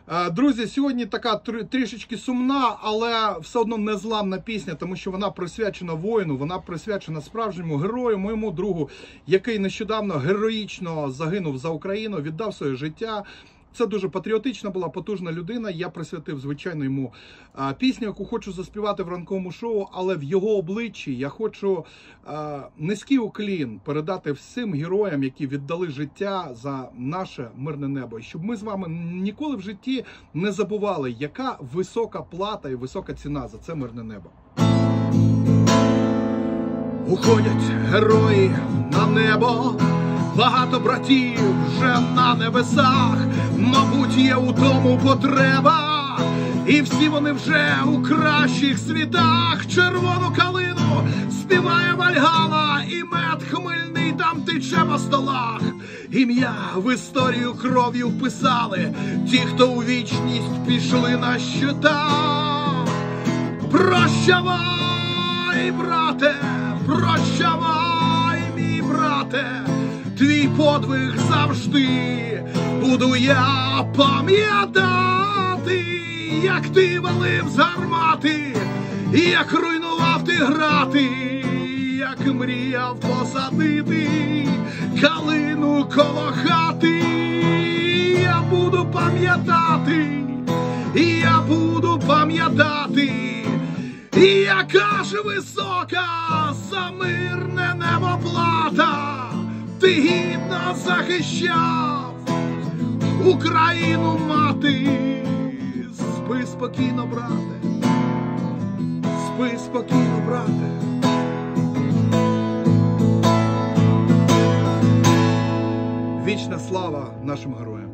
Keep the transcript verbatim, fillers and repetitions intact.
Друзі, сьогодні така трішечки сумна, але все одно незламна пісня, тому що вона присвячена воїну, вона присвячена справжньому герою, моєму другу, який нещодавно героїчно загинув за Україну, віддав своє життя. Це дуже патріотична була, потужна людина. Я присвятив, звичайно, йому а, пісню, яку хочу заспівати в ранковому шоу, але в його обличчі я хочу а, низький уклін передати всім героям, які віддали життя за наше мирне небо. І щоб ми з вами ніколи в житті не забували, яка висока плата і висока ціна за це мирне небо. Уходять герої на небо, багато братів вже на небесах, мабуть, є у тому потреба, і всі вони вже у кращих світах. Червону калину співає Вальгала, і мед хмельний там тече по столах. Ім'я в історію кров'ю вписали ті, хто у вічність пішли на щитах. Прощавай, брате, прощавай, мій брате, твій подвиг завжди буду я пам'ятати, як ти валив з гармати, як руйнував ти грати, як мріяв посадити калину коло хати. Я буду пам'ятати, я буду пам'ятати, яка ж висока за мирне небо плата. Ти гідно захищав Україну, мати. Спи спокійно, брате, спи спокійно, брате. Вічна слава нашим героям.